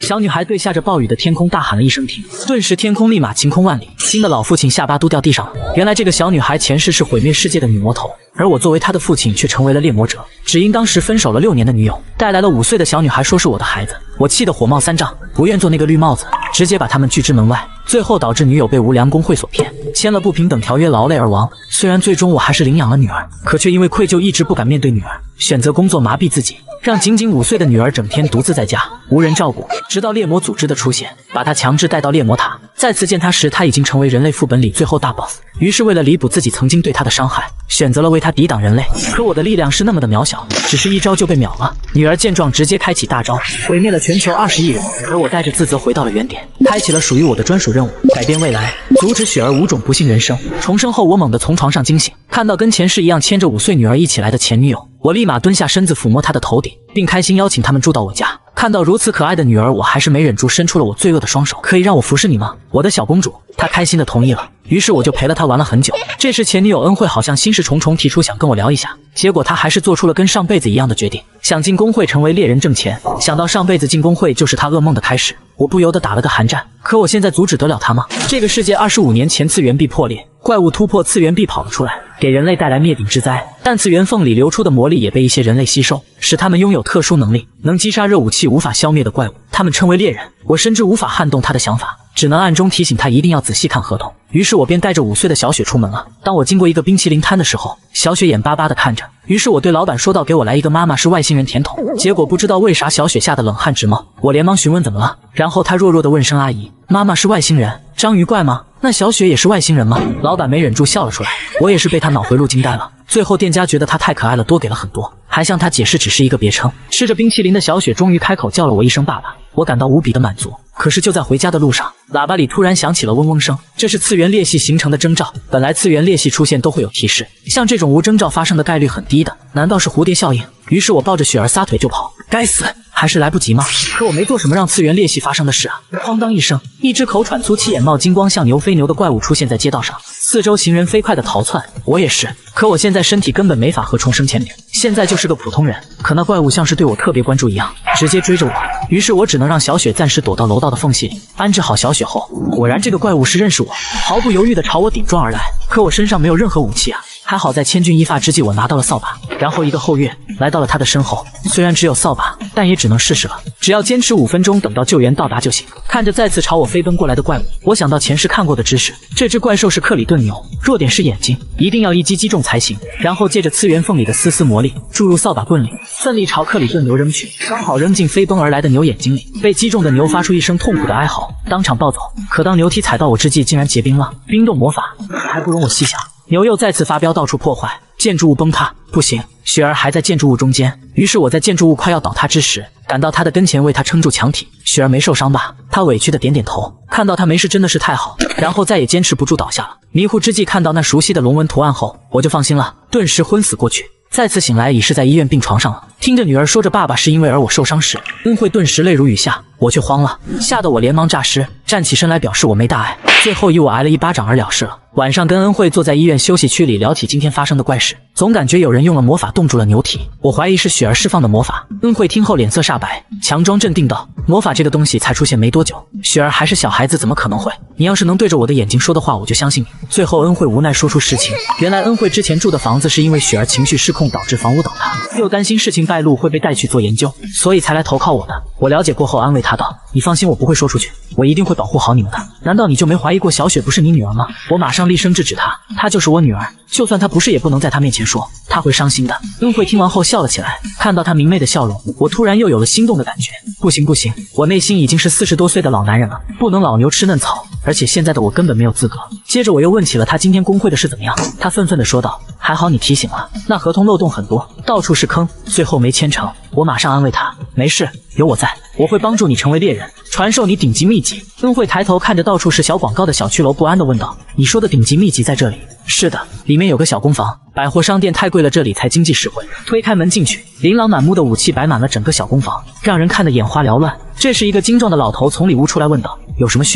小女孩对下着暴雨的天空大喊了一声停，顿时天空立马晴空万里，惊得老父亲下巴都掉地上了。原来这个小女孩前世是毁灭世界的女魔头，而我作为她的父亲却成为了猎魔者，只因当时分手了6年的女友带来了5岁的小女孩说是我的孩子，我气得火冒三丈，不愿做那个绿帽子，直接把他们拒之门外，最后导致女友被无良工会所骗，签了不平等条约劳累而亡。虽然最终我还是领养了女儿，可却因为愧疚一直不敢面对女儿，选择工作麻痹自己，让仅仅5岁的女儿整天独自在家无人照顾，直到猎魔组织的出现，把她强制带到猎魔塔。再次见她时，她已经成为人类副本里最后大 boss。于是为了弥补自己曾经对她的伤害，选择了为她抵挡人类。可我的力量是那么的渺小，只是一招就被秒了。女儿见状直接开启大招，毁灭了全球20亿人。而我带着自责回到了原点，开启了属于我的专属任务，改变未来，阻止雪儿5种不幸人生。重生后，我猛地从床上惊醒，看到跟前世一样牵着5岁女儿一起来的前女友，我立马蹲下身子抚摸她的头顶，并开心邀请他们住到我家。看到如此可爱的女儿，我还是没忍住伸出了我罪恶的双手。可以让我服侍你吗，我的小公主？她开心的同意了。于是我就陪了她玩了很久。这时前女友恩惠好像心事重重，提出想跟我聊一下，结果她还是做出了跟上辈子一样的决定，想进工会成为猎人挣钱。想到上辈子进工会就是她噩梦的开始，我不由得打了个寒战。可我现在阻止得了她吗？这个世界25年前次元壁破裂，怪物突破次元壁跑了出来，给人类带来灭顶之灾。但次元缝里流出的魔力也被一些人类吸收，使他们拥有特殊能力，能击杀热武器无法消灭的怪物，他们称为猎人。我深知无法撼动他的想法，只能暗中提醒他一定要仔细看合同。于是我便带着5岁的小雪出门了。当我经过一个冰淇淋摊的时候，小雪眼巴巴地看着，于是我对老板说道：“给我来一个妈妈是外星人甜筒。”结果不知道为啥小雪吓得冷汗直冒，我连忙询问怎么了，然后她弱弱地问声：“阿姨，妈妈是外星人？章鱼怪吗？那小雪也是外星人吗？”老板没忍住笑了出来，我也是被他脑回路惊呆了。最后店家觉得她太可爱了，多给了很多，还向她解释只是一个别称。吃着冰淇淋的小雪终于开口叫了我一声爸爸，我感到无比的满足。可是就在回家的路上，喇叭里突然响起了嗡嗡声，这是次元裂隙形成的征兆。本来次元裂隙出现都会有提示，像这种无征兆发生的概率很低的，难道是蝴蝶效应？于是我抱着雪儿撒腿就跑，该死，还是来不及吗？可我没做什么让次元裂隙发生的事啊！哐当一声，一只口喘粗气、眼冒金光、像牛飞牛的怪物出现在街道上，四周行人飞快的逃窜，我也是。可我现在身体根本没法和重生签名，现在就是个普通人。可那怪物像是对我特别关注一样，直接追着我。于是我只能让小雪暂时躲到楼道的缝隙里，安置好小雪后，果然这个怪物是认识我，毫不犹豫地朝我顶撞而来。可我身上没有任何武器啊！还好在千钧一发之际，我拿到了扫把，然后一个后跃来到了他的身后。虽然只有扫把，但也只能试试了。只要坚持5分钟，等到救援到达就行。看着再次朝我飞奔过来的怪物，我想到前世看过的知识，这只怪兽是克里顿牛，弱点是眼睛，一定要一击击中才行。然后借着次元缝里的丝丝魔力，注入扫把棍里，奋力朝克里顿牛扔去，刚好扔进飞奔而来的牛眼睛里。被击中的牛发出一声痛苦的哀嚎，当场暴走。可当牛蹄踩到我之际，竟然结冰了。冰冻魔法还不容我细想。牛又再次发飙，到处破坏，建筑物崩塌。不行，雪儿还在建筑物中间。于是我在建筑物快要倒塌之时，赶到她的跟前为她撑住墙体。雪儿没受伤吧？她委屈的点点头。看到她没事真的是太好，然后再也坚持不住倒下了。迷糊之际看到那熟悉的龙纹图案后，我就放心了，顿时昏死过去。再次醒来已是在医院病床上了，听着女儿说着爸爸是因为而我受伤时，恩惠顿时泪如雨下，我却慌了，吓得我连忙诈尸，站起身来表示我没大碍，最后以我挨了一巴掌而了事了。晚上跟恩惠坐在医院休息区里聊起今天发生的怪事，总感觉有人用了魔法冻住了牛体，我怀疑是雪儿释放的魔法。恩惠听后脸色煞白，强装镇定道：“魔法这个东西才出现没多久，雪儿还是小孩子，怎么可能会？你要是能对着我的眼睛说的话，我就相信你。”最后恩惠无奈说出实情，原来恩惠之前住的房子是因为雪儿情绪失控导致房屋倒塌，又担心事情败露会被带去做研究，所以才来投靠我的。我了解过后安慰她道：“你放心，我不会说出去，我一定会保护好你们的。难道你就没怀疑过小雪不是你女儿吗？”我马上厉声制止她，她就是我女儿，就算她不是也不能在她面前说，她会伤心的。恩惠听完后笑了起来，看到她明媚的笑容，我突然又有了心动的感觉。不行不行，我内心已经是40多岁的老男人了，不能老牛吃嫩草，而且现在的我根本没有资格。接着我又问起了她今天工会的事怎么样，她愤愤地说道：“还好你提醒了，那合同漏洞很多，到处是坑，最后没签成。”我马上安慰她：“没事，有我在，我会帮助你成为猎人，传授你顶级秘籍。”恩惠抬头看着到处是小广告的小区楼，不安地问道：“你说的顶级秘籍在这里？”“是的，里面有个小工房，百货商店太贵了，这里才经济实惠。”推开门进去，琳琅满目的武器摆满了整个小工房，让人看得眼花缭乱。这时一个精壮的老头从里屋出来问道：“有什么需要的吗？”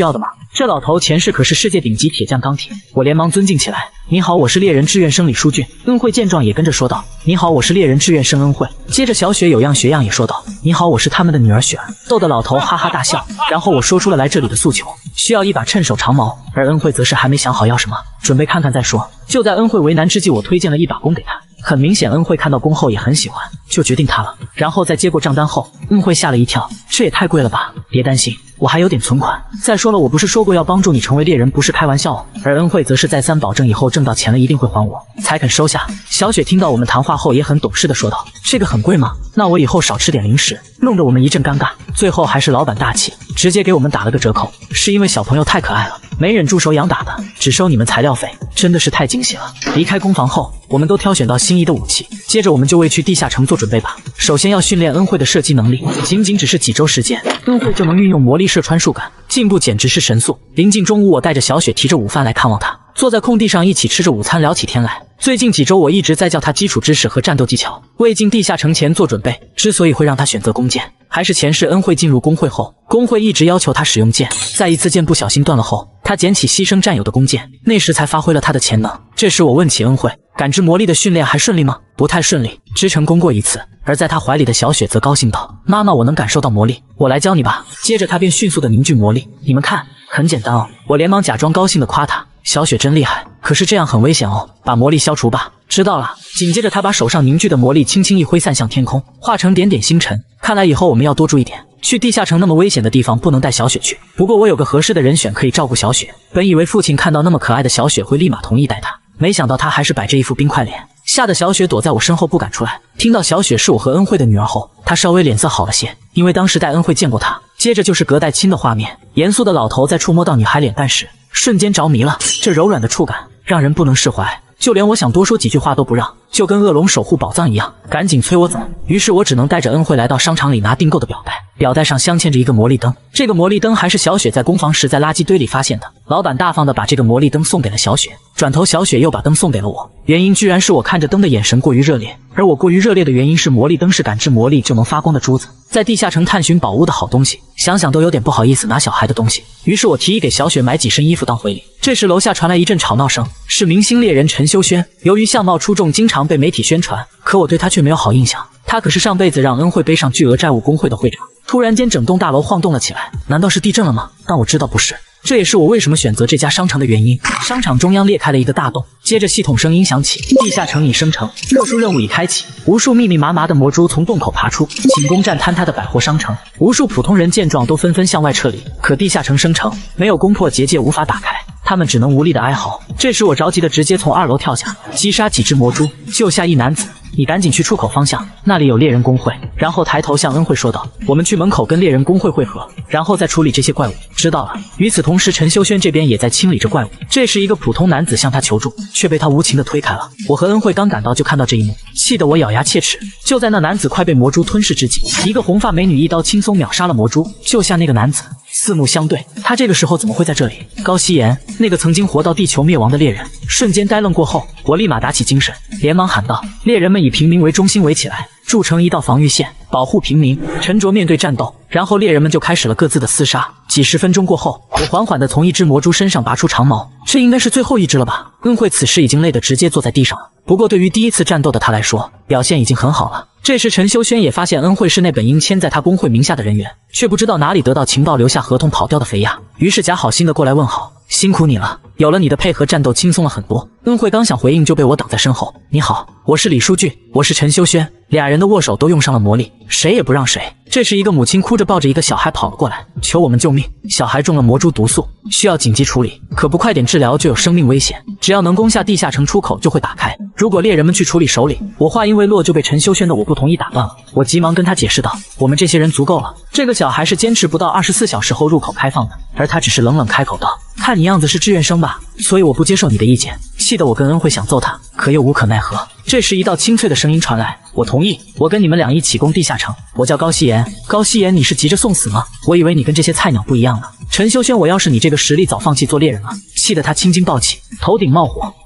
这老头前世可是世界顶级铁匠钢铁，我连忙尊敬起来。你好，我是猎人志愿生李书俊。恩惠见状也跟着说道：你好，我是猎人志愿生恩惠。接着小雪有样学样也说道：你好，我是他们的女儿雪儿。逗得老头哈哈大笑。然后我说出了来这里的诉求，需要一把趁手长矛，而恩惠则是还没想好要什么，准备看看再说。就在恩惠为难之际，我推荐了一把弓给她。很明显，恩惠看到弓后也很喜欢，就决定它了。然后在接过账单后，恩惠吓了一跳，这也太贵了吧！别担心，我还有点存款。再说了，我不是说过要帮助你成为猎人，不是开玩笑哦。而恩惠则是再三保证以后挣到钱了一定会还我，才肯收下。小雪听到我们谈话后也很懂事的说道：这个很贵吗？那我以后少吃点零食。弄得我们一阵尴尬。最后还是老板大气，直接给我们打了个折扣，是因为小朋友太可爱了，没忍住手痒打的，只收你们材料费，真的是太惊喜了。离开工坊后，我们都挑选到心仪的武器，接着我们就为去地下城做准备吧。首先要训练恩惠的射击能力，仅仅只是几周时间，恩惠就能运用魔力射穿树干，进步简直是神速。临近中午，我带着小雪提着午饭来看望她，坐在空地上一起吃着午餐，聊起天来。最近几周我一直在教她基础知识和战斗技巧，为进地下城前做准备。之所以会让她选择弓箭，还是前世恩惠进入工会后，工会一直要求她使用剑，在一次剑不小心断了后，她捡起牺牲战友的弓箭，那时才发挥了她的潜能。这时我问起恩惠，感知魔力的训练还顺利吗？不太顺利，只成功过一次。而在她怀里的小雪则高兴道：妈妈，我能感受到魔力，我来教你吧。接着她便迅速的凝聚魔力，你们看，很简单哦。我连忙假装高兴的夸她，小雪真厉害，可是这样很危险哦，把魔力消除吧。知道了。紧接着她把手上凝聚的魔力轻轻一挥散向天空，化成点点星辰。看来以后我们要多注意点，去地下城那么危险的地方不能带小雪去。不过我有个合适的人选可以照顾小雪。本以为父亲看到那么可爱的小雪会立马同意带她，没想到他还是摆着一副冰块脸，吓得小雪躲在我身后不敢出来。听到小雪是我和恩惠的女儿后，她稍微脸色好了些，因为当时带恩惠见过她。接着就是隔代亲的画面，严肃的老头在触摸到女孩脸蛋时，瞬间着迷了，这柔软的触感让人不能释怀，就连我想多说几句话都不让，就跟恶龙守护宝藏一样，赶紧催我走。于是我只能带着恩惠来到商场里拿订购的表带，表带上镶嵌着一个魔力灯。这个魔力灯还是小雪在工坊时在垃圾堆里发现的，老板大方的把这个魔力灯送给了小雪，转头小雪又把灯送给了我，原因居然是我看着灯的眼神过于热烈，而我过于热烈的原因是魔力灯是感知魔力就能发光的珠子，在地下城探寻宝物的好东西，想想都有点不好意思拿小孩的东西。于是我提议给小雪买几身衣服当回礼。这时楼下传来一阵吵闹声，是明星猎人陈修轩。由于相貌出众，经常被媒体宣传，可我对他却没有好印象。他可是上辈子让恩惠背上巨额债务工会的会长。突然间整栋大楼晃动了起来，难道是地震了吗？但我知道不是，这也是我为什么选择这家商城的原因。商场中央裂开了一个大洞，接着系统声音响起，地下城已生成，特殊任务已开启。无数密密麻麻的魔珠从洞口爬出，请攻占坍塌的百货商城。无数普通人见状都纷纷向外撤离，可地下城生成，没有攻破结界无法打开，他们只能无力的哀嚎。这时我着急的直接从2楼跳下，击杀几只魔珠，救下一男子。你赶紧去出口方向，那里有猎人工会。然后抬头向恩惠说道：我们去门口跟猎人工会会合，然后再处理这些怪物。知道了。与此同时，陈修轩这边也在清理着怪物。这时一个普通男子向他求助，却被他无情的推开了。我和恩惠刚赶到就看到这一幕，气得我咬牙切齿。就在那男子快被魔珠吞噬之际，一个红发美女一刀轻松秒杀了魔珠，救下那个男子。四目相对，他这个时候怎么会在这里？高希言，那个曾经活到地球灭亡的猎人。瞬间呆愣过后，我立马打起精神，连忙喊道：猎人们以平民为中心围起来，筑成一道防御线，保护平民。沉着面对战斗，然后猎人们就开始了各自的厮杀。几十分钟过后，我缓缓地从一只魔蛛身上拔出长矛，这应该是最后一只了吧？恩惠此时已经累得直接坐在地上了，不过对于第一次战斗的他来说，表现已经很好了。这时陈修轩也发现恩惠是那本应签在他工会名下的人员，却不知道哪里得到情报留下合同跑掉的肥鸭，于是假好心的过来问好，辛苦你了，有了你的配合，战斗轻松了很多。恩惠刚想回应就被我挡在身后。你好，我是李书俊，我是陈修轩。俩人的握手都用上了魔力，谁也不让谁。这时一个母亲哭着抱着一个小孩跑了过来，求我们救命。小孩中了魔蛛毒素，需要紧急处理，可不快点治疗就有生命危险。只要能攻下地下城出口就会打开，如果猎人们去处理首领，我话音未落就被陈修轩的我不同意打断了。我急忙跟他解释道，我们这些人足够了，这个小孩是坚持不到24小时后入口开放的。而他只是冷冷开口道，看你样子是志愿生吧，所以我不接受你的意见。气得我跟恩惠想揍他，可又无可奈何。这时一道清脆的声音传来，我同意，我跟你们俩一起攻地下城。我叫高希言。高希言，你是急着送死吗？我以为你跟这些菜鸟不一样呢。陈修轩，我要是你这个实力早放弃做猎人了。气得他青筋暴起，头顶冒火，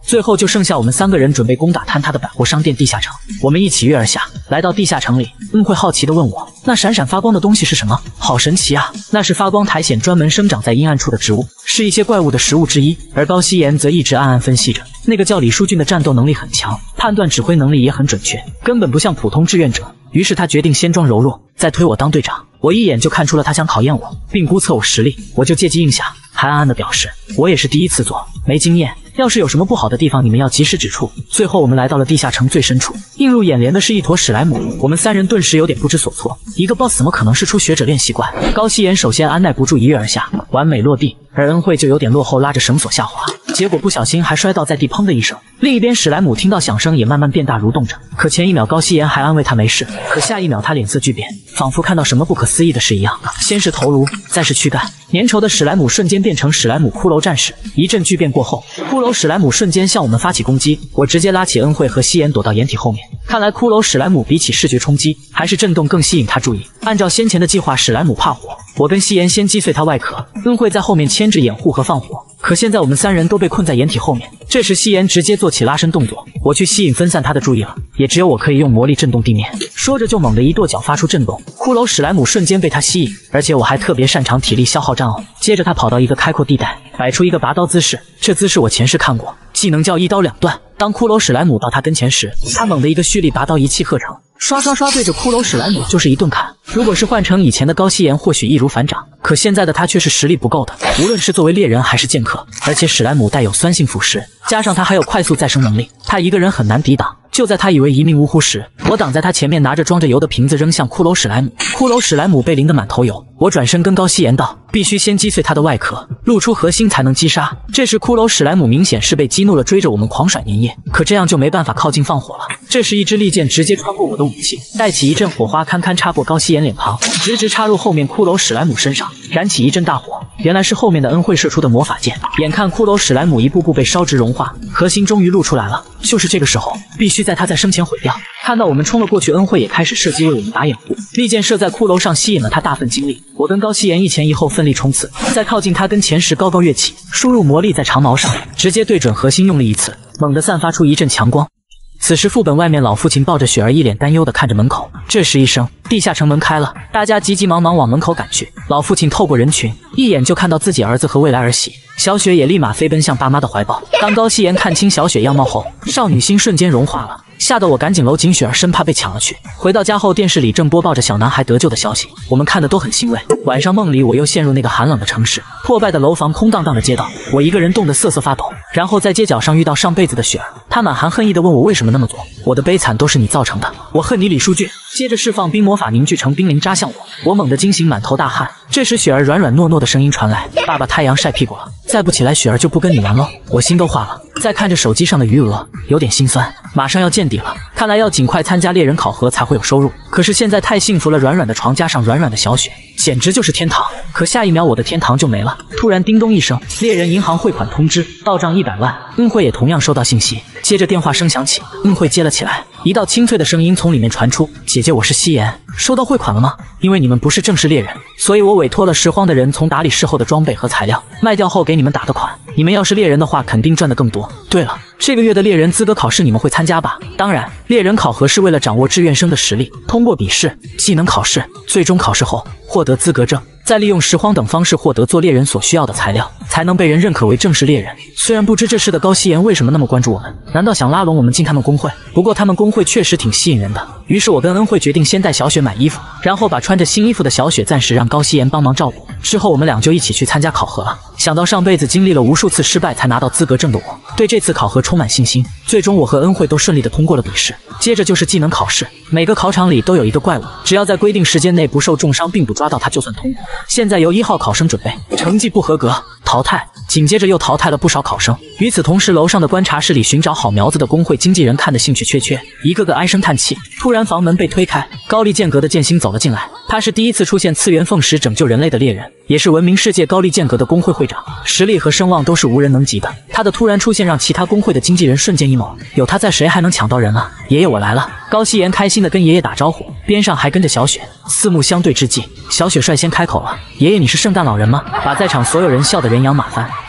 最后就剩下我们3个人准备攻打坍塌的百货商店地下城。我们一起跃而下，来到地下城里。恩惠好奇地问我：“那闪闪发光的东西是什么？好神奇啊！”那是发光苔藓，专门生长在阴暗处的植物，是一些怪物的食物之一。而高希言则一直暗暗分析着，那个叫李书俊的战斗能力很强，判断指挥能力也很准确，根本不像普通志愿者。于是他决定先装柔弱，再推我当队长。我一眼就看出了他想考验我，并估测我实力，我就借机应下，还暗暗地表示我也是第一次做，没经验，要是有什么不好的地方，你们要及时指出。最后我们来到了地下城最深处，映入眼帘的是一坨史莱姆。我们3人顿时有点不知所措，一个 boss 怎么可能是初学者练习怪？高希言首先按耐不住一跃而下，完美落地，而恩惠就有点落后，拉着绳索下滑，结果不小心还摔倒在地，砰的一声。另一边史莱姆听到响声也慢慢变大蠕动着，可前一秒高希言还安慰他没事，可下一秒他脸色巨变，仿佛看到什么不可思议的事一样。先是头颅，再是躯干，粘稠的史莱姆瞬间变成史莱姆骷髅战士。一阵巨变过后，骷髅史莱姆瞬间向我们发起攻击，我直接拉起恩惠和希言躲到掩体后面。看来骷髅史莱姆比起视觉冲击，还是震动更吸引他注意。按照先前的计划，史莱姆怕火，我跟希言先击碎他外壳，恩惠在后面牵制掩护和放火。可现在我们3人都被困在掩体后面，这时希言直接做起拉伸动作，我去吸引分散他的注意了，也只有我可以用魔力震动地面。说着就猛地一跺脚发出震动，骷髅史莱姆瞬间被他吸引，而且我还特别擅长体力消耗战偶。接着他跑到一个开阔地带，摆出一个拔刀姿势，这姿势我前世看过，技能叫一刀两断。当骷髅史莱姆到他跟前时，他猛地一个蓄力拔刀，一气呵成，刷刷刷对着骷髅史莱姆就是一顿砍。如果是换成以前的高希言，或许易如反掌，可现在的他却是实力不够的，无论是作为猎人还是剑客，而且史莱姆带有酸性腐蚀，加上他还有快速再生能力，他一个人很难抵挡。就在他以为一命呜呼时，我挡在他前面，拿着装着油的瓶子扔向骷髅史莱姆。骷髅史莱姆被淋得满头油，我转身跟高希言道：“必须先击碎他的外壳，露出核心才能击杀。”这时骷髅史莱姆明显是被激怒了，追着我们狂甩粘液，可这样就没办法靠近放火了。这时一支利剑直接穿过我的武器，带起一阵火花，堪堪插过高希言脸庞，直直插入后面骷髅史莱姆身上，燃起一阵大火。原来是后面的恩惠射出的魔法剑。眼看骷髅史莱姆一步步被烧直融化，核心终于露出来了。就是这个时候，必须在他在生前毁掉。看到我们冲了过去，恩惠也开始射击为我们打掩护，利剑射在骷髅上，吸引了他大份精力。我跟高希言一前一后奋力冲刺，在靠近他跟前时高高跃起，输入魔力在长矛上，直接对准核心用力一刺，猛地散发出一阵强光。此时副本外面老父亲抱着雪儿，一脸担忧地看着门口。这时一声，地下城门开了，大家急急忙忙往门口赶去。老父亲透过人群，一眼就看到自己儿子和未来儿媳小雪，也立马飞奔向爸妈的怀抱。当高希言看清小雪样貌后，少女心瞬间融化了，吓得我赶紧搂紧雪儿，生怕被抢了去。回到家后，电视里正播报着小男孩得救的消息，我们看得都很欣慰。晚上梦里，我又陷入那个寒冷的城市，破败的楼房，空荡荡的街道，我一个人冻得瑟瑟发抖。然后在街角上遇到上辈子的雪儿，她满含恨意地问我为什么那么做，我的悲惨都是你造成的，我恨你李书俊。接着释放冰魔法，凝聚成冰凌扎向我，我猛地惊醒，满头大汗。这时雪儿软软糯糯的声音传来：“爸爸，太阳晒屁股了，再不起来雪儿就不跟你玩喽。”我心都化了，再看着手机上的余额，有点心酸。马上要见底了，看来要尽快参加猎人考核才会有收入。可是现在太幸福了，软软的床加上软软的小雪，简直就是天堂。可下一秒我的天堂就没了。突然叮咚一声，猎人银行汇款通知，到账100万。恩惠也同样收到信息，接着电话声响起，恩惠接了起来，一道清脆的声音从里面传出：“姐姐，我是希言，收到汇款了吗？因为你们不是正式猎人，所以我委托了拾荒的人从打理事后的装备和材料卖掉后给你们打的款。你们要是猎人的话，肯定赚得更多。对了，这个月的猎人资格考试你们会参加吧？当然，猎人考核是为了掌握志愿生的实力，通过笔试、技能考试，最终考试后获得资格证，再利用拾荒等方式获得做猎人所需要的材料，才能被人认可为正式猎人。虽然不知这事的高希言为什么那么关注我们，难道想拉拢我们进他们工会？不过他们工会确实挺吸引人的。于是我跟恩惠决定先带小雪买衣服，然后把穿着新衣服的小雪暂时让高希言帮忙照顾，之后我们俩就一起去参加考核了。想到上辈子经历了无数次失败才拿到资格证的我，对这次考核充满信心。最终我和恩惠都顺利地通过了笔试，接着就是技能考试。每个考场里都有一个怪物，只要在规定时间内不受重伤并捕抓到它就算通过。现在由1号考生准备，成绩不合格淘汰。紧接着又淘汰了不少考生。与此同时，楼上的观察室里寻找好苗子的工会经纪人看得兴趣缺缺，一个个唉声叹气。突然房门被推开，高丽剑阁的剑心走了进来。他是第一次出现次元凤石拯救人类的猎人，也是闻名世界高丽剑阁的工会会长，实力和声望都是无人能及的。他的突然出现让其他工会的经纪人瞬间 emo， 有他在谁还能抢到人啊？爷爷我来了。高希言开心地跟爷爷打招呼，边上还跟着小雪。四目相对之际，小雪率先开口了：“爷爷，你是圣诞老人吗？”把在场所有人笑得人仰马翻。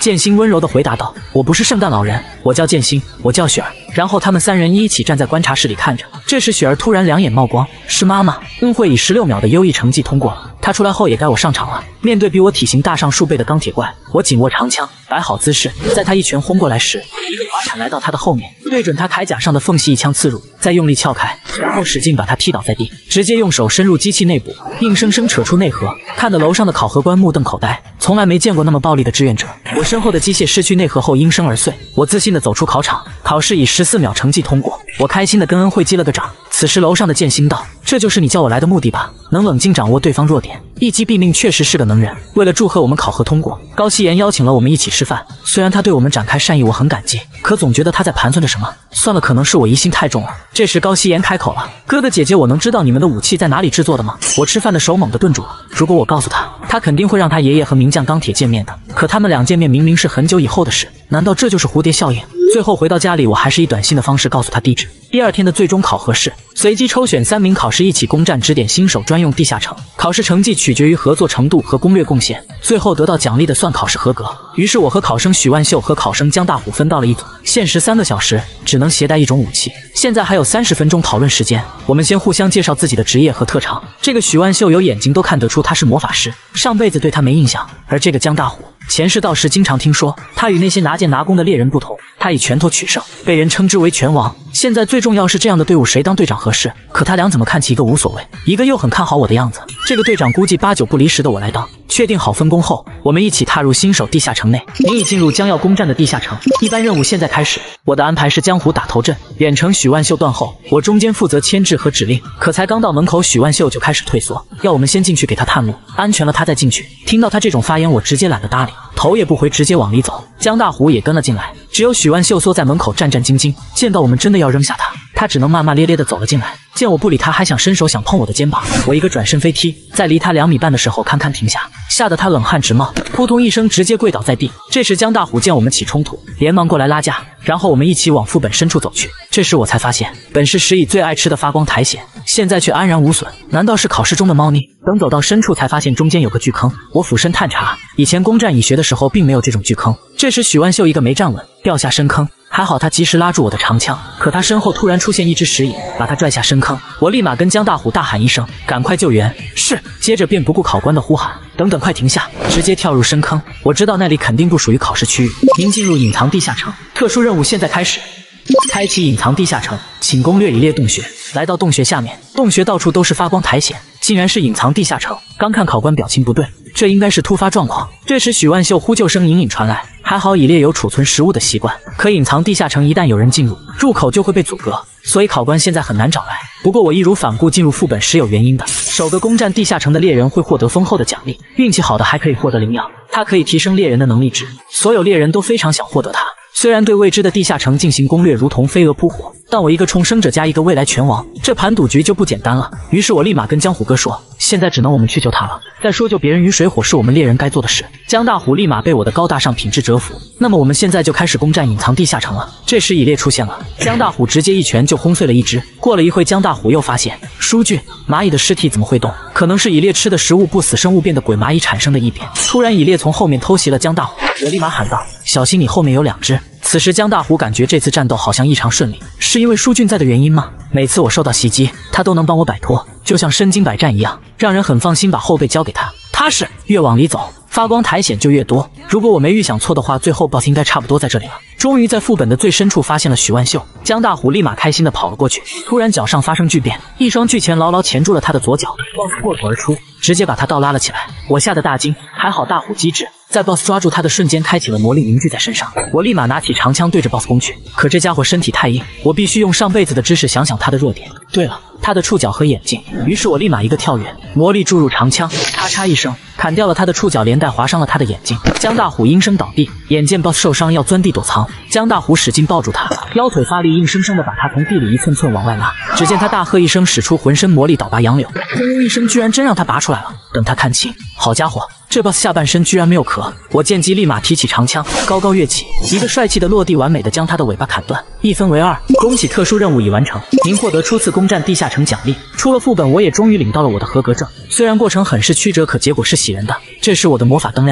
剑心温柔地回答道：“我不是圣诞老人，我叫剑心，我叫雪儿。”然后他们三人一起站在观察室里看着。这时雪儿突然两眼冒光：“是妈妈，会以16秒的优异成绩通过了。她出来后也该我上场了。”面对比我体型大上数倍的钢铁怪，我紧握长枪，摆好姿势，在他一拳轰过来时，一个滑铲来到他的后面，对准他铠甲上的缝隙一枪刺入，再用力撬开，然后使劲把他踢倒在地，直接用手伸入机器内部，硬生生扯出内核，看得楼上的考核官目瞪口呆，从来没见过那么暴力的志愿者。我身后的机械失去内核后应声而碎，我自信地走出考场，考试以14秒成绩通过，我开心地跟恩惠击了个掌。此时楼上的剑心道：“这就是你叫我来的目的吧？能冷静掌握对方弱点，一击毙命，确实是个能人。”为了祝贺我们考核通过，高希言邀请了我们一起吃饭。虽然他对我们展开善意，我很感激，可总觉得他在盘算着什么。算了，可能是我疑心太重了。这时高希言开口了：“哥的姐姐，我能知道你们的武器在哪里制作的吗？”我吃饭的手猛地顿住了。如果我告诉他，他肯定会让他爷爷和名将钢铁见面的。可他们俩见面明明是很久以后的事，难道这就是蝴蝶效应？最后回到家里，我还是以短信的方式告诉他地址。第二天的最终考核试，随机抽选3名考试一起攻占指点新手专用地下城。考试成绩取决于合作程度和攻略贡献，最后得到奖励的算考试合格。于是我和考生许万秀和考生江大虎分到了一组，限时3个小时，只能携带一种武器。现在还有30分钟讨论时间，我们先互相介绍自己的职业和特长。这个许万秀有眼睛都看得出他是魔法师，上辈子对他没印象。而这个江大虎前世道时经常听说，他与那些拿剑拿弓的猎人不同，他以拳头取胜，被人称之为拳王。现在最重要是这样的队伍谁当队长合适？可他俩怎么看起一个无所谓，一个又很看好我的样子。这个队长估计8、9不离10的我来当。确定好分工后，我们一起踏入新手地下城内。您已进入将要攻占的地下城，一般任务现在开始。我的安排是江湖打头阵，远程许万秀断后，我中间负责牵制和指令。可才刚到门口，许万秀就开始退缩，要我们先进去给他探路，安全了他再进去。听到他这种发言，我直接懒得搭理，头也不回直接往里走。江大虎也跟了进来，只有许万秀缩在门口战战兢兢，见到我们真的要扔下他，他只能骂骂咧咧地走了进来。见我不理他，还想伸手想碰我的肩膀，我一个转身飞踢，在离他2米半的时候堪堪停下，吓得他冷汗直冒，扑通一声直接跪倒在地。这时江大虎见我们起冲突，连忙过来拉架，然后我们一起往副本深处走去。这时我才发现，本是食蚁最爱吃的发光苔藓，现在却安然无损，难道是考试中的猫腻？等走到深处才发现中间有个巨坑，我俯身探查，以前攻占蚁穴的时候并没有这种巨坑。这时许万秀一个没站稳，掉下深坑，还好他及时拉住我的长枪，可他身后突然出现一只食蚁，把他拽下深坑。我立马跟江大虎大喊一声：“赶快救援！”是，接着便不顾考官的呼喊：“等等，快停下！”直接跳入深坑。我知道那里肯定不属于考试区域。您进入隐藏地下城，特殊任务现在开始。开启隐藏地下城，请攻略一列洞穴。来到洞穴下面，洞穴到处都是发光苔藓，竟然是隐藏地下城。刚看考官表情不对，这应该是突发状况。这时许万秀呼救声隐隐传来，还好蚁猎有储存食物的习惯，可隐藏地下城一旦有人进入，入口就会被阻隔，所以考官现在很难找来。不过我义无反顾进入副本是有原因的，首个攻占地下城的猎人会获得丰厚的奖励，运气好的还可以获得灵药，它可以提升猎人的能力值，所有猎人都非常想获得它。虽然对未知的地下城进行攻略如同飞蛾扑火，但我一个重生者加一个未来拳王，这盘赌局就不简单了。于是我立马跟江虎哥说，现在只能我们去救他了，再说救别人于水火是我们猎人该做的事。江大虎立马被我的高大上品质折服。那么我们现在就开始攻占隐藏地下城了。这时蚁猎出现了，江大虎直接一拳就轰碎了一只。过了一会，江大虎又发现疏浚，蚂蚁的尸体怎么会动？可能是蚁猎吃的食物不死生物变的鬼蚂蚁产生的异变。突然蚁猎从后面偷袭了江大虎，我立马喊道：“小心你后面有2只。”此时江大虎感觉这次战斗好像异常顺利，是因为疏浚在的原因吗？每次我受到袭击，他都能帮我摆脱，就像身经百战一样，让人很放心把后背交给他。踏实，越往里走，发光苔藓就越多。如果我没预想错的话，最后 BOSS 应该差不多在这里了。终于在副本的最深处发现了许万秀，江大虎立马开心地跑了过去。突然脚上发生巨变，一双巨钳牢牢钳住了他的左脚 ，BOSS 破土而出，直接把他倒拉了起来。我吓得大惊，还好大虎机智，在 BOSS 抓住他的瞬间开启了魔力凝聚在身上。我立马拿起长枪对着 BOSS 攻去，可这家伙身体太硬，我必须用上辈子的知识想想他的弱点。对了，他的触角和眼睛。于是我立马一个跳跃，魔力注入长枪，咔嚓一声砍掉了他的触角，连带划伤了他的眼睛。江大虎应声倒地，眼见 BOSS 受伤要钻地躲藏，江大虎使劲抱住他，腰腿发力，硬生生的把他从地里一寸寸往外拉。只见他大喝一声，使出浑身魔力倒拔杨柳，轰隆一声，居然真让他拔出来了。等他看清，好家伙，这 BOSS 下半身居然没有壳！我见机立马提起长枪，高高跃起，一个帅气的落地，完美的将他的尾巴砍断，1分为2。恭喜特殊任务已完成，您获得初次攻占地下城奖励。出了副本，我也终于领到了我的合格证。虽然过程很是曲折，可结果是喜人的。这时我的魔法灯亮了，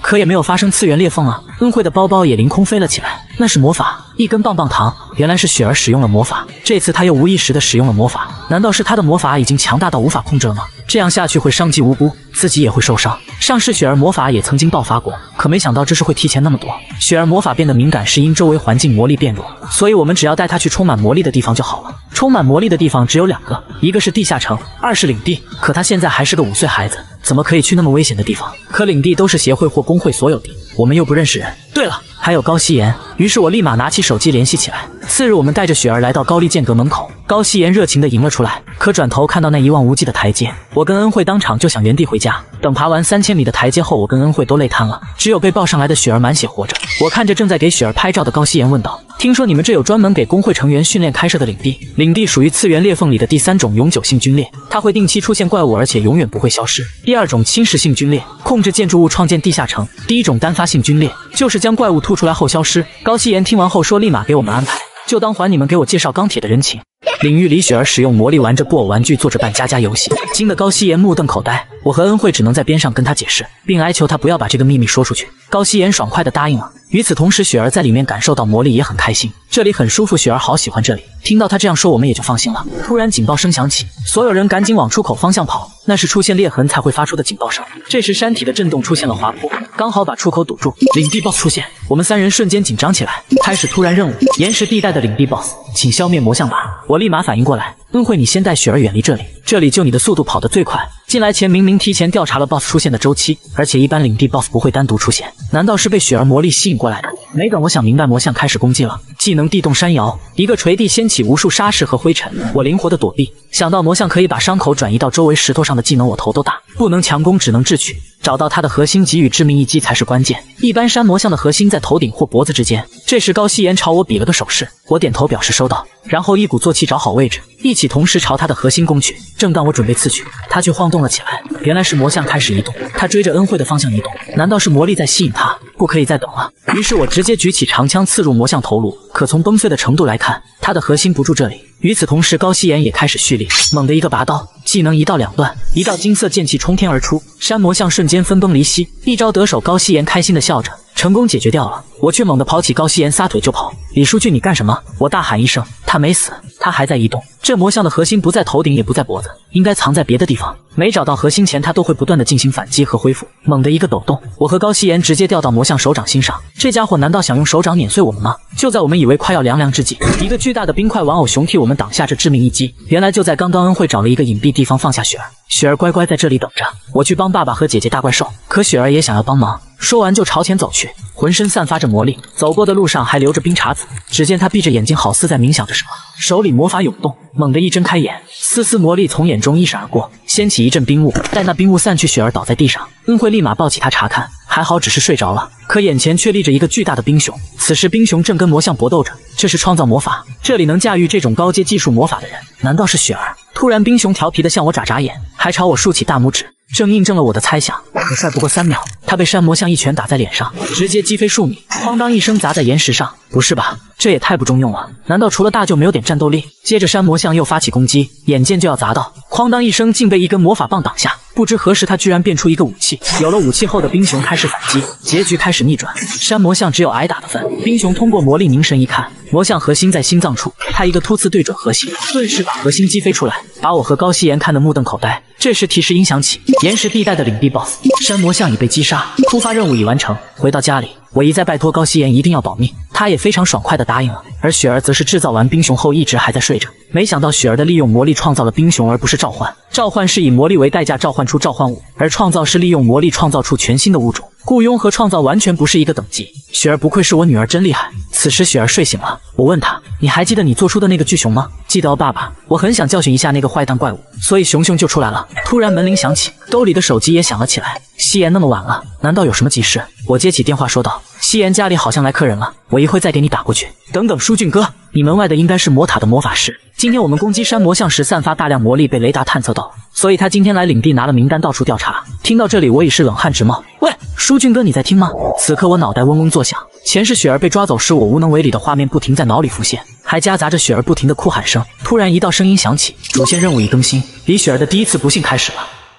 可也没有发生次元裂缝啊。恩惠的包包也凌空飞了起来，那是魔法，一根棒棒糖。原来是雪儿使用了魔法，这次她又无意识地使用了魔法，难道是她的魔法已经强大到无法控制了吗？这样下去会伤及无辜，自己也会受伤。上世雪儿魔法也曾经爆发过，可没想到这是会提前那么多。雪儿魔法变得敏感是因周围环境魔力变弱，所以我们只要带她去充满魔力的地方就好了。充满魔力的地方只有2个，一个是地下城，2是领地。可她现在还是个5岁孩子，怎么可以去那么危险的地方？可领地都是协会或工会所有地，我们又不认识人。对了，还有高希言。于是我立马拿起手机联系起来。次日，我们带着雪儿来到高丽剑阁门口，高希言热情地迎了出来。可转头看到那一望无际的台阶，我跟恩惠当场就想原地回家。等爬完3000米的台阶后，我跟恩惠都累瘫了，只有被抱上来的雪儿满血活着。我看着正在给雪儿拍照的高希言问道：“听说你们这有专门给工会成员训练开设的领地？领地属于次元裂缝里的第3种永久性军裂，它会定期出现怪物，而且永远不会消失。第2种侵蚀性军裂，控制建筑物创建地下城。第1种单发性军裂，就是将怪物吐出来后消失。”高希言听完后说：“立马给我们安排，就当还你们给我介绍钢铁的人情。”领域里，雪儿使用魔力玩着布偶玩具，做着扮家家游戏，惊得高希言目瞪口呆。我和恩惠只能在边上跟他解释，并哀求他不要把这个秘密说出去。高希言爽快地答应了。与此同时，雪儿在里面感受到魔力也很开心，这里很舒服，雪儿好喜欢这里。听到他这样说，我们也就放心了。突然警报声响起，所有人赶紧往出口方向跑，那是出现裂痕才会发出的警报声。这时山体的震动出现了滑坡，刚好把出口堵住。领地 BOSS 出现，我们3人瞬间紧张起来，开始突然任务：岩石地带的领地 BOSS， 请消灭魔像吧。我立马反应过来，恩惠，你先带雪儿远离这里，这里就你的速度跑得最快。进来前明明提前调查了 BOSS 出现的周期，而且一般领地 BOSS 不会单独出现，难道是被雪儿魔力吸引过来的？没等我想明白，魔像开始攻击了。技能地动山摇，一个锤地掀起无数沙石和灰尘，我灵活的躲避。想到魔像可以把伤口转移到周围石头上的技能，我头都大。不能强攻，只能智取，找到它的核心给予致命一击才是关键。一般山魔像的核心在头顶或脖子之间。这时高希言朝我比了个手势，我点头表示收到，然后一鼓作气找好位置，一起同时朝他的核心攻去。正当我准备刺去，他却晃动了起来。原来是魔像开始移动，他追着恩惠的方向移动，难道是魔力在吸引他？不可以再等了。于是我直接举起长枪刺入魔像头颅，可从崩碎的程度来看，他的核心不住这里。与此同时，高希言也开始蓄力，猛地一个拔刀，技能一刀两断，一道金色剑气冲天而出，山魔像瞬间分崩离析。一招得手，高希言开心的笑着，成功解决掉了。我却猛地跑起高希言，撒腿就跑。李书俊，你干什么？我大喊一声，他没死，他还在移动。这魔像的核心不在头顶，也不在脖子，应该藏在别的地方。没找到核心前，他都会不断的进行反击和恢复。猛地一个抖动，我和高希言直接掉到魔像手掌心上。这家伙难道想用手掌碾碎我们吗？就在我们以为快要凉凉之际，一个巨大的冰块玩偶熊替我们挡下这致命一击。原来就在刚刚，恩惠找了一个隐蔽地方放下雪儿，雪儿乖乖在这里等着，我去帮爸爸和姐姐打怪兽。可雪儿也想要帮忙，说完就朝前走去，浑身散发着魔力，走过的路上还留着冰碴子。只见他闭着眼睛，好似在冥想着什么，手里魔法涌动，猛地一睁开眼，丝丝魔力从眼中一闪而过，掀起一阵冰雾。待那冰雾散去，雪儿倒在地上，恩惠立马抱起她查看，还好只是睡着了，可眼前却立着一个巨大的冰熊。此时冰熊正跟魔像搏斗着，这是创造魔法，这里能驾驭这种高阶技术魔法的人，难道是雪儿？突然冰熊调皮的向我眨眨眼，还朝我竖起大拇指，正印证了我的猜想。可帅不过3秒，他被山魔像一拳打在脸上，直接击飞数米，哐当一声砸在岩石上。不是吧，这也太不中用了，难道除了大就没有点战斗力？接着山魔像又发起攻击，眼见就要砸到，哐当一声竟被一根魔法棒挡下。不知何时他居然变出一个武器，有了武器后的冰熊开始反击，结局开始逆转，山魔像只有挨打的份。冰熊通过魔力凝神一看，魔像核心在心脏处，他一个突刺对准核心，顿时把核心击飞出来，把我和高希言看得目瞪口呆。这时提示音响起，岩石地带的领地 BOSS 山魔像已被击杀，突发任务已完成。回到家里，我一再拜托高希言一定要保命，他也非常爽快地答应了。而雪儿则是制造完冰熊后一直还在睡着，没想到雪儿的利用魔力创造了冰熊，而不是召唤。召唤是以魔力为代价召唤出召唤物，而创造是利用魔力创造出全新的物种。雇佣和创造完全不是一个等级。雪儿不愧是我女儿，真厉害。此时雪儿睡醒了，我问她，你还记得你做出的那个巨熊吗？记得哦，爸爸，我很想教训一下那个坏蛋怪物，所以熊熊就出来了。突然门铃响起，兜里的手机也响了起来。希言那么晚了，难道有什么急事？我接起电话说道，希言家里好像来客人了，我一会再给你打过去。等等，书俊哥，你门外的应该是魔塔的魔法师，今天我们攻击山魔像时散发大量魔力，被雷达探测到，所以他今天来领地拿了名单，到处调查。听到这里，我已是冷汗直冒。喂，书俊哥，你在听吗？此刻我脑袋嗡嗡作响，前世雪儿被抓走时我无能为力的画面不停在脑里浮现，还夹杂着雪儿不停的哭喊声。突然一道声音响起，主线任务已更新，李雪儿的第一次不幸开始了。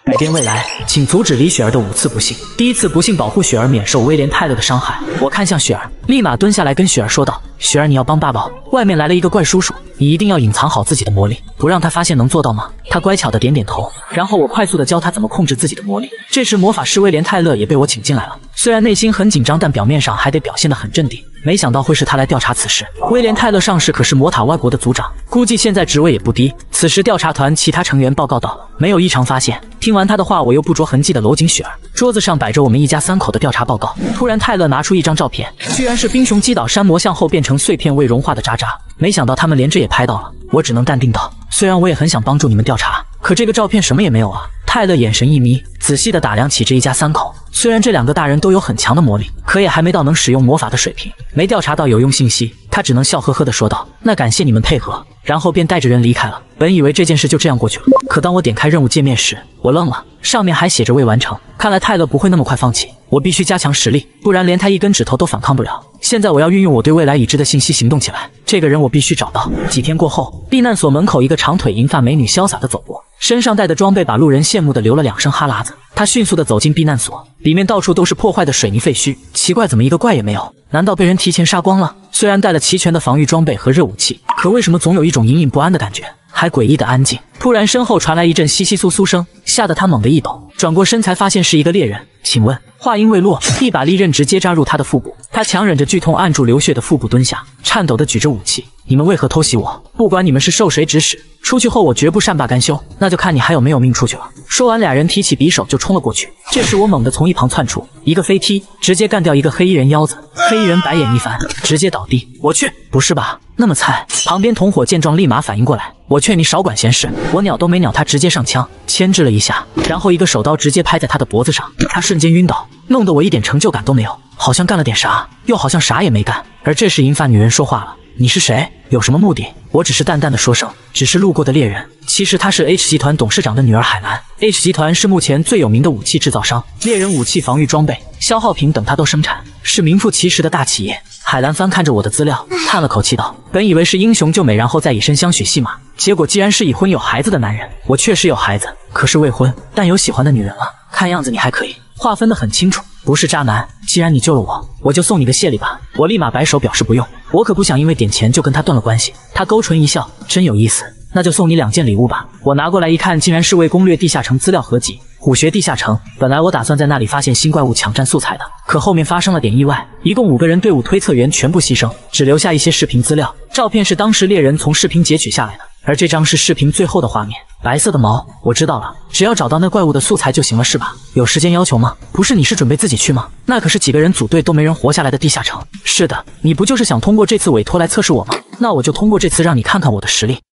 改变未来，请阻止李雪儿的5次不幸。第1次不幸，保护雪儿免受威廉泰勒的伤害。我看向雪儿，立马蹲下来跟雪儿说道：“雪儿，你要帮爸爸，外面来了一个怪叔叔，你一定要隐藏好自己的魔力，不让他发现，能做到吗？”他乖巧的点点头，然后我快速的教他怎么控制自己的魔力。这时魔法师威廉泰勒也被我请进来了，虽然内心很紧张，但表面上还得表现得很镇定。没想到会是他来调查此事。威廉泰勒上士可是魔塔外国的族长，估计现在职位也不低。此时调查团其他成员报告道，没有异常发现。听完他的话，我又不着痕迹的搂紧雪儿。桌子上摆着我们一家3口的调查报告。突然泰勒拿出一张照片，居然是冰熊击倒山魔像后变成碎片未融化的渣渣。没想到他们连这也拍到了，我只能淡定道：虽然我也很想帮助你们调查，可这个照片什么也没有啊。泰勒眼神一眯，仔细地打量起这一家3口。虽然这2个大人都有很强的魔力，可也还没到能使用魔法的水平，没调查到有用信息。他只能笑呵呵地说道：那感谢你们配合。然后便带着人离开了。本以为这件事就这样过去了，可当我点开任务界面时，我愣了，上面还写着未完成。看来泰勒不会那么快放弃，我必须加强实力，不然连他一根指头都反抗不了。现在我要运用我对未来已知的信息行动起来，这个人我必须找到。几天过后，避难所门口，一个长腿银发美女潇洒地走过，身上带的装备把路人羡慕地流了2声哈喇子。她迅速地走进避难所，里面到处都是破坏的水泥废墟，奇怪，怎么一个怪也没有？难道被人提前杀光了？虽然带了齐全的防御装备和热武器，可为什么总有一种隐隐不安的感觉？还诡异的安静。突然身后传来一阵窸窸窣窣声，吓得他猛地一抖，转过身才发现是一个猎人。请问？话音未落，一把利刃直接扎入他的腹部，他强忍着剧痛按住流血的腹部蹲下，颤抖地举着武器。你们为何偷袭我？不管你们是受谁指使，出去后我绝不善罢甘休，那就看你还有没有命出去了。说完，俩人提起匕首就冲了过去。这时我猛地从一旁窜出，一个飞踢直接干掉一个黑衣人腰子，黑衣人白眼一翻，直接倒地。我去，不是吧？那么菜？旁边同伙见状立马反应过来，我劝你少管闲事。我鸟都没鸟他，直接上枪牵制了一下，然后一个手刀直接拍在他的脖子上，他瞬间晕倒，弄得我一点成就感都没有，好像干了点啥，又好像啥也没干。而这时银发女人说话了：你是谁？有什么目的？我只是淡淡的说声，只是路过的猎人。其实她是 H 集团董事长的女儿海兰。H 集团是目前最有名的武器制造商，猎人武器、防御装备、消耗品等她都生产，是名副其实的大企业。海兰翻看着我的资料，叹了口气道：本以为是英雄救美然后再以身相许戏码，结果既然是已婚有孩子的男人。我确实有孩子，可是未婚，但有喜欢的女人了。看样子你还可以，划分得很清楚，不是渣男。既然你救了我，我就送你个谢礼吧。我立马摆手表示不用，我可不想因为点钱就跟他断了关系。他勾唇一笑，真有意思，那就送你2件礼物吧。我拿过来一看，竟然是为攻略地下城资料合集。虎穴地下城，本来我打算在那里发现新怪物抢占素材的，可后面发生了点意外，一共5个人队伍推测员全部牺牲，只留下一些视频资料。照片是当时猎人从视频截取下来的，而这张是视频最后的画面，白色的毛。我知道了，只要找到那怪物的素材就行了，是吧？有时间要求吗？不是，你是准备自己去吗？那可是几个人组队都没人活下来的地下城。是的，你不就是想通过这次委托来测试我吗？那我就通过这次让你看看我的实力。